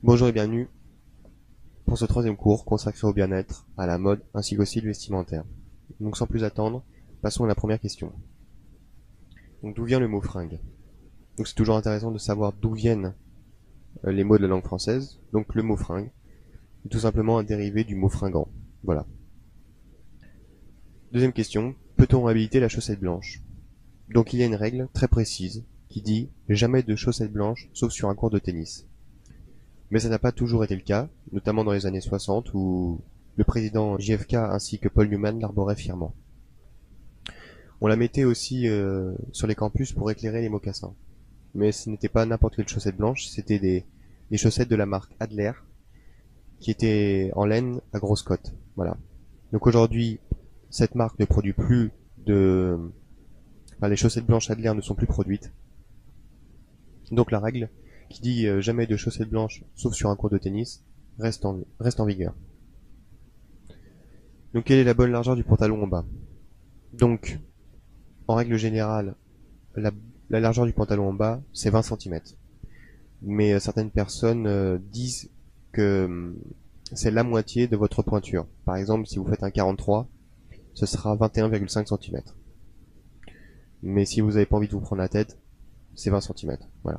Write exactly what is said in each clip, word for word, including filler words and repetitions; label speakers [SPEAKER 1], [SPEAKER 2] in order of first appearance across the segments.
[SPEAKER 1] Bonjour et bienvenue pour ce troisième cours consacré au bien-être, à la mode ainsi qu'au style vestimentaire. Donc sans plus attendre, passons à la première question. Donc d'où vient le mot fringue? Donc c'est toujours intéressant de savoir d'où viennent euh, les mots de la langue française. Donc le mot fringue est tout simplement un dérivé du mot fringant. Voilà. Deuxième question, peut-on réhabiliter la chaussette blanche? Donc il y a une règle très précise qui dit jamais de chaussettes blanches sauf sur un court de tennis. Mais ça n'a pas toujours été le cas, notamment dans les années soixante où le président J F K ainsi que Paul Newman l'arboraient fièrement. On la mettait aussi euh, sur les campus pour éclairer les mocassins. Mais ce n'était pas n'importe quelle chaussette blanche, c'était des, des chaussettes de la marque Adler qui étaient en laine à grosse cote. Voilà. Donc aujourd'hui, cette marque ne produit plus de... Enfin, les chaussettes blanches Adler ne sont plus produites. Donc la règle qui dit euh, jamais de chaussettes blanches sauf sur un court de tennis reste en, reste en vigueur. Donc quelle est la bonne largeur du pantalon en bas? Donc, en règle générale, la, la largeur du pantalon en bas, c'est vingt centimètres. Mais euh, certaines personnes euh, disent que euh, c'est la moitié de votre pointure. Par exemple, si vous faites un quarante-trois, ce sera vingt et un virgule cinq centimètres. Mais si vous n'avez pas envie de vous prendre la tête, c'est vingt centimètres. Voilà.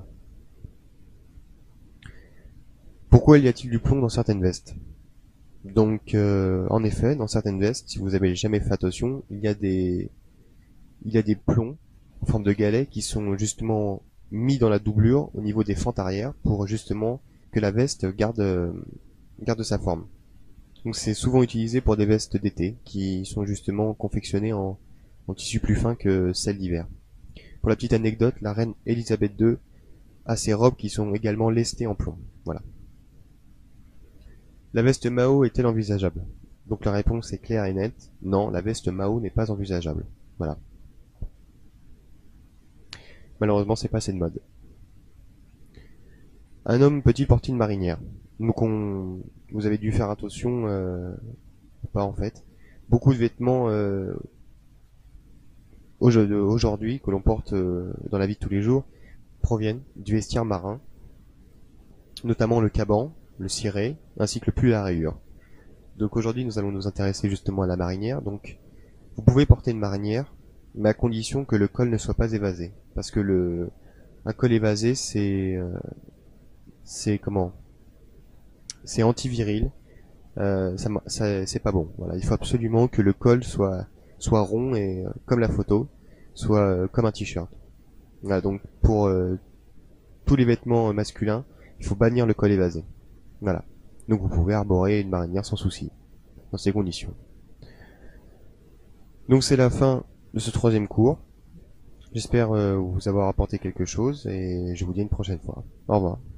[SPEAKER 1] Pourquoi y a-t-il du plomb dans certaines vestes? Donc, euh, en effet, dans certaines vestes, si vous avez jamais fait attention, il y a des, il y a des plombs en forme de galets qui sont justement mis dans la doublure au niveau des fentes arrière pour justement que la veste garde, euh, garde sa forme. Donc c'est souvent utilisé pour des vestes d'été qui sont justement confectionnées en, en tissu plus fin que celles d'hiver. Pour la petite anecdote, la reine Elisabeth deux a ses robes qui sont également lestées en plomb. Voilà. La veste Mao est-elle envisageable? Donc la réponse est claire et nette. Non, la veste Mao n'est pas envisageable. Voilà. Malheureusement, c'est pas assez de mode. Un homme peut-il porter une marinière? Donc on, vous avez dû faire attention, euh, pas en fait. Beaucoup de vêtements euh, aujourd'hui que l'on porte euh, dans la vie de tous les jours proviennent du vestiaire marin, notamment le caban, le ciré, ainsi que le pull à rayures. Donc aujourd'hui, nous allons nous intéresser justement à la marinière. Donc, vous pouvez porter une marinière, mais à condition que le col ne soit pas évasé, parce que le un col évasé, c'est euh, c'est comment c'est antiviril, euh, ça, ça c'est pas bon. Voilà, il faut absolument que le col soit soit rond et euh, comme la photo, soit euh, comme un t-shirt. Voilà, donc pour euh, tous les vêtements euh, masculins, il faut bannir le col évasé. Voilà. Donc vous pouvez arborer une marinière sans souci dans ces conditions. Donc c'est la fin de ce troisième cours. J'espère euh, vous avoir apporté quelque chose et je vous dis à une prochaine fois. Au revoir.